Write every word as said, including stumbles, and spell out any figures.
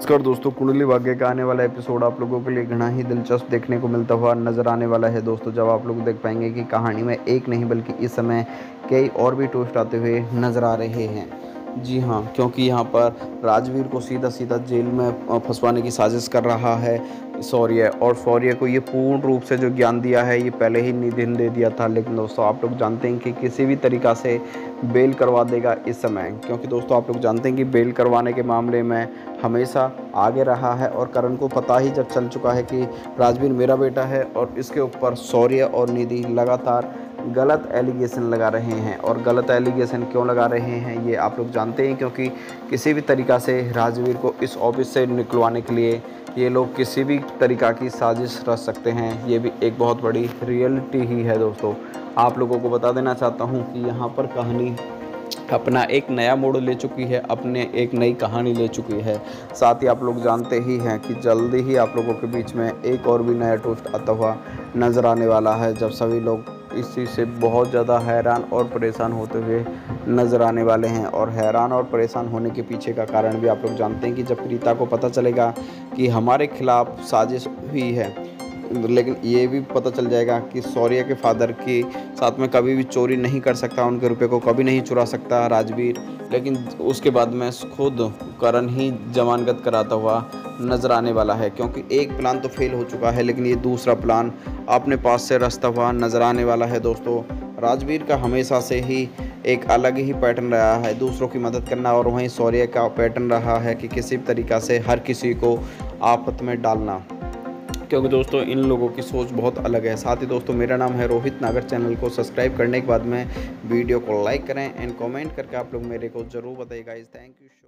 नमस्कार दोस्तों, कुंडली भाग्य का आने वाला एपिसोड आप लोगों के लिए घना ही दिलचस्प देखने को मिलता हुआ नज़र आने वाला है दोस्तों। जब आप लोग देख पाएंगे कि कहानी में एक नहीं बल्कि इस समय कई और भी ट्विस्ट आते हुए नज़र आ रहे हैं। जी हाँ, क्योंकि यहाँ पर राजवीर को सीधा सीधा जेल में फंसवाने की साजिश कर रहा है शौर्य, और शौर्य को ये पूर्ण रूप से जो ज्ञान दिया है ये पहले ही निधि ने दे दिया था। लेकिन दोस्तों आप लोग जानते हैं कि किसी भी तरीक़ा से बेल करवा देगा इस समय, क्योंकि दोस्तों आप लोग जानते हैं कि बेल करवाने के मामले में हमेशा आगे रहा है और करण को पता ही जब चल चुका है कि राजवीर मेरा बेटा है, और इसके ऊपर शौर्य और निधि लगातार गलत एलिगेशन लगा रहे हैं। और गलत एलिगेशन क्यों लगा रहे हैं ये आप लोग जानते हैं, क्योंकि किसी भी तरीक़ा से राजवीर को इस ऑफिस से निकलवाने के लिए ये लोग किसी भी तरीक़ा की साजिश रच सकते हैं। ये भी एक बहुत बड़ी रियलिटी ही है दोस्तों। आप लोगों को बता देना चाहता हूँ कि यहाँ पर कहानी अपना एक नया मोड़ ले चुकी है, अपने एक नई कहानी ले चुकी है। साथ ही आप लोग जानते ही हैं कि जल्दी ही आप लोगों के बीच में एक और भी नया ट्विस्ट आता हुआ नज़र आने वाला है, जब सभी लोग इस चीज़ से बहुत ज़्यादा हैरान और परेशान होते हुए नज़र आने वाले हैं। और हैरान और परेशान होने के पीछे का कारण भी आप लोग जानते हैं कि जब प्रीता को पता चलेगा कि हमारे खिलाफ़ साजिश हुई है, लेकिन ये भी पता चल जाएगा कि शौर्य के फादर के साथ में कभी भी चोरी नहीं कर सकता, उनके रुपए को कभी नहीं चुरा सकता राजवीर। लेकिन उसके बाद में खुद करण ही जमानत कराता हुआ नज़र आने वाला है, क्योंकि एक प्लान तो फेल हो चुका है, लेकिन ये दूसरा प्लान अपने पास से रचता हुआ नज़र आने वाला है दोस्तों। राजवीर का हमेशा से ही एक अलग ही पैटर्न रहा है, दूसरों की मदद करना, और वहीं शौर्य का पैटर्न रहा है कि किसी भी तरीक़ा से हर किसी को आफत में डालना, क्योंकि दोस्तों इन लोगों की सोच बहुत अलग है। साथ ही दोस्तों मेरा नाम है रोहित नागर। चैनल को सब्सक्राइब करने के बाद में वीडियो को लाइक करें एंड कमेंट करके आप लोग मेरे को ज़रूर बताइए गाइस। Thank you.